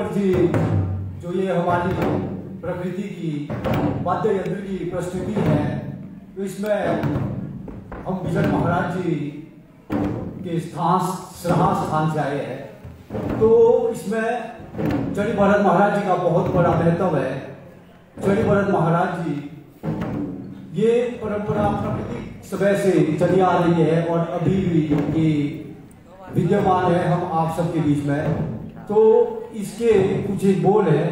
चक्रवर्ती जी, जो ये हमारी प्रकृति की वाद्य यंत्र की प्रस्तुति है, तो इसमें हम विजय महाराज जी के श्रद्धा स्थान से आए हैं। तो इसमें चढ़ी भरत महाराज जी का बहुत बड़ा महत्व है। चढ़ी भरत महाराज जी ये परंपरा प्राकृतिक समय से चली आ रही है और अभी भी ये विद्यमान है हम आप सबके बीच में। तो इसके कुछ एक बोल है।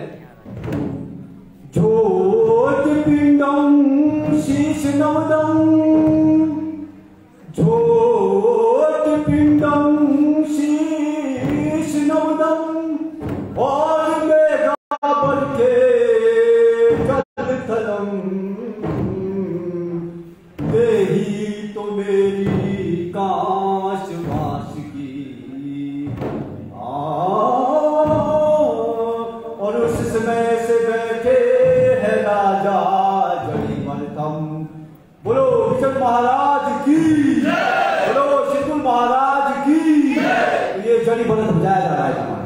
ज्योतिपिंडम शीश नवदम, ज्योतिपिंडम शीश नवदम, और मेघा बल के जल थलम, देही तो मेरी काश वास की। और उस समय से बैठे है राजा जड़ी मलतम। बोलो विजय महाराज की, बोलो शिवकुल महाराज की। तो ये जड़ी भरत बजाया जा रहा है हमारा।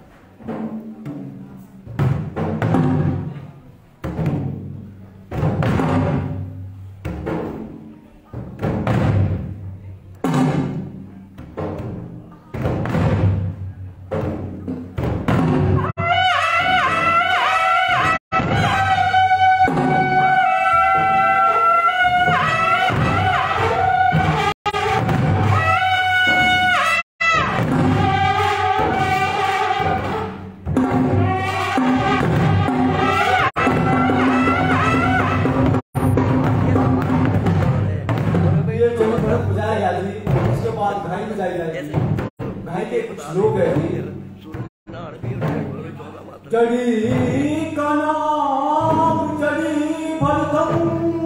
जड़ी का नाम जड़ी भरतम,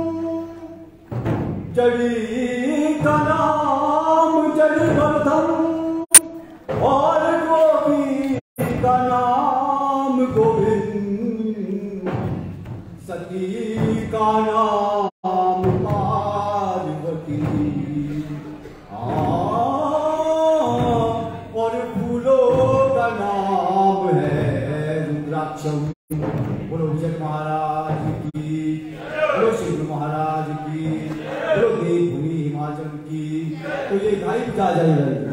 जड़ी का नाम जड़ी भरतम, और गोपी का नाम गोविंद, सती का नाम पार्वती, और फूलों का नाम है रुद्राक्षम। बोलो विजय महाराज की, बोलो शिव महाराज की, बोलो देवभूमि हिमाचल की। तो ये गाय बजा जाएगा।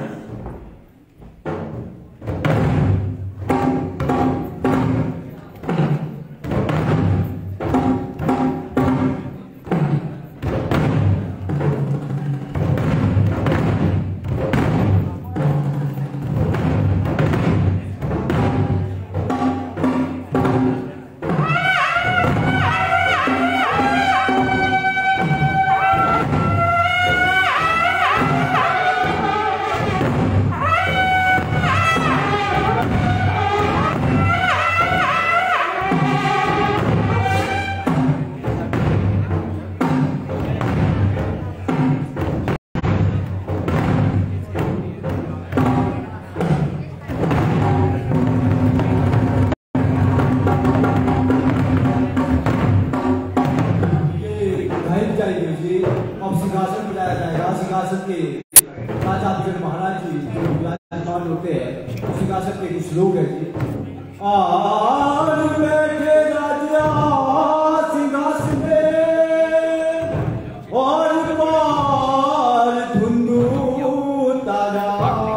राजा विजय महाराज जी जो विराजमान होते हैं, सिंहासन के कुछ लोग हैं जी। आज बैठे राजा सिंहासन में, और पार धुंधु तारा,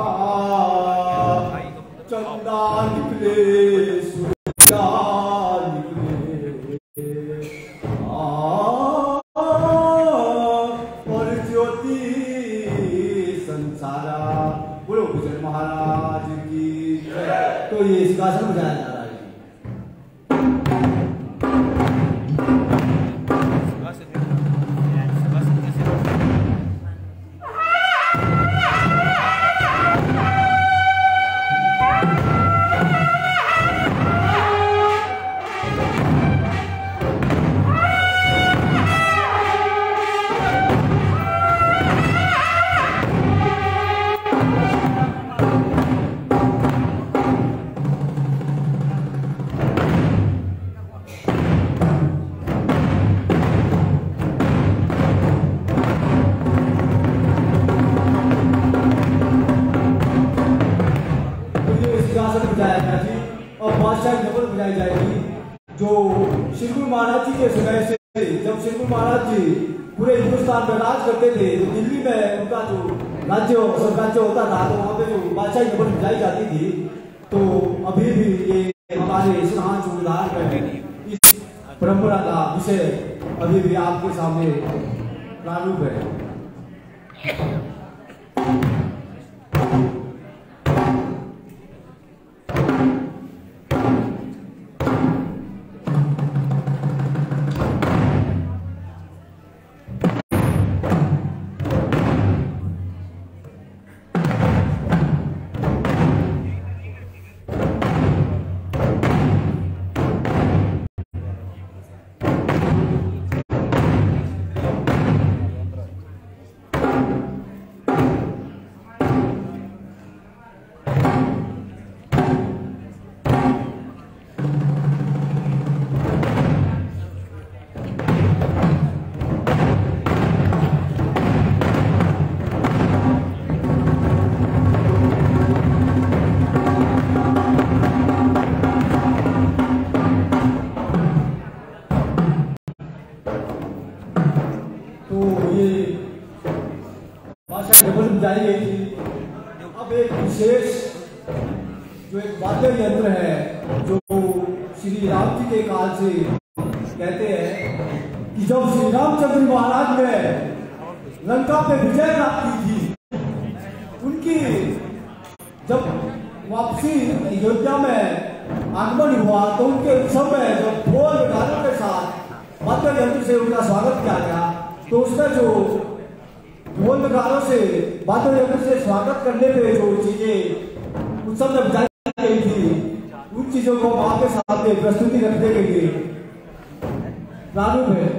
चंदा निकले सूर्या निकले, और ज्योति संसारा। बोलो विजय महाराज की। तो ये सिंहासन बजाया जा रहा है। समझाई जाएगी। जो श्री गुरु महाराज जी के समय से, जब श्री गुरु महाराज जी पूरे हिंदुस्तान में राज करते थे तो दिल्ली में उनका जो राज्य साम्राज्य होता था तो वहाँ पे जो बादशाही खबर मिलाई जाती थी। तो अभी भी ये हमारे सिद्धांत संविधान में इस परंपरा का विषय अभी भी आपके सामने प्रारूप है। जारी गई थी। अब एक विशेष जो एक वाद्य यंत्र है जो श्री राम जी के काल से कहते हैं कि जब श्री रामचंद्र महाराज ने लंका पे विजय प्राप्त की थी, उनकी जब वापसी अयोध्या में आगमन हुआ तो उनके उत्सव में जब ढोल नगाड़ों के साथ वाद्य यंत्र से उनका स्वागत किया गया तो उसमें जो ढोल नगाड़ों से वाद्य यंत्र से स्वागत करने पे जो चीजें उत्सव में बजाई गई थी उन चीजों को आपके सामने प्रस्तुति रखने के लिए प्रारूप है।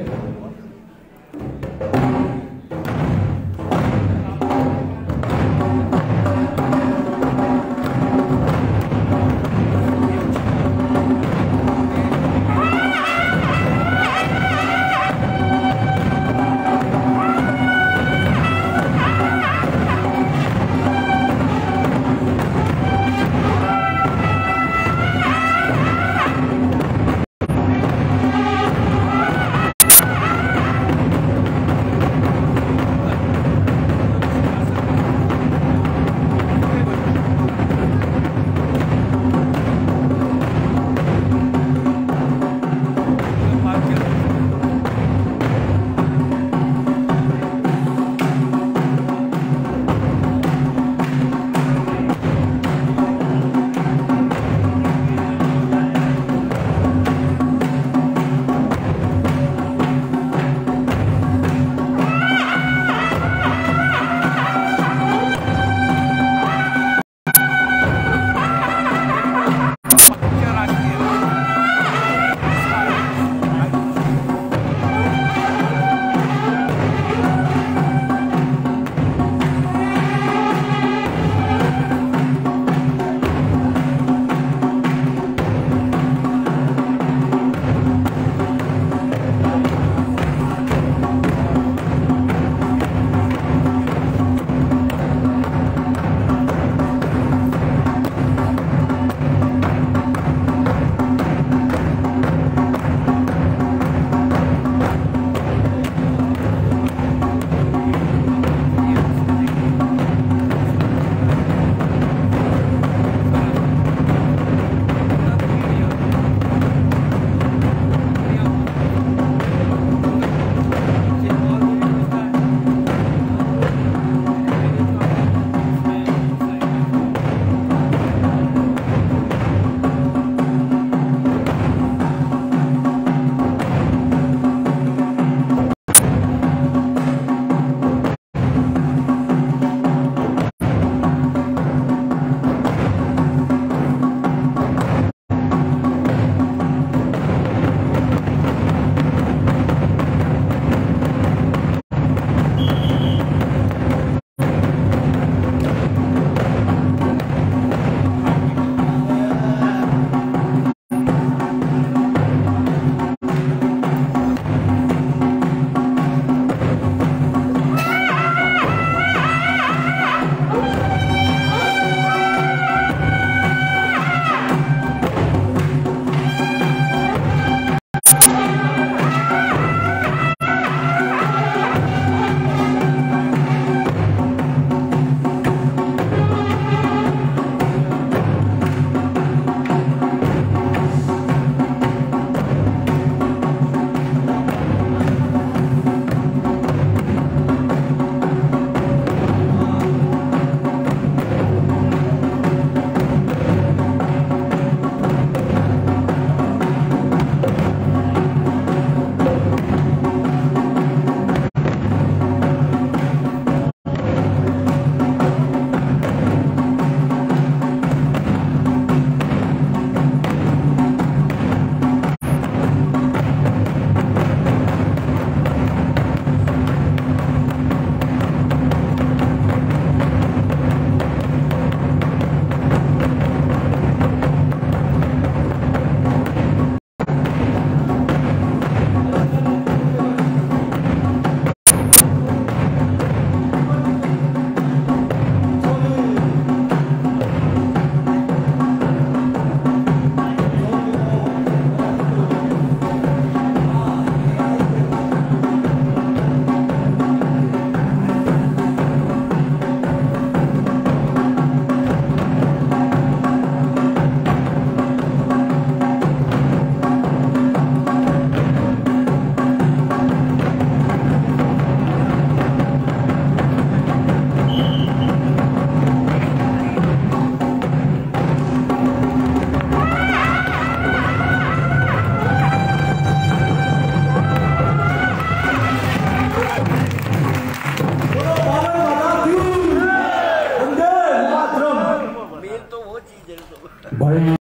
भाई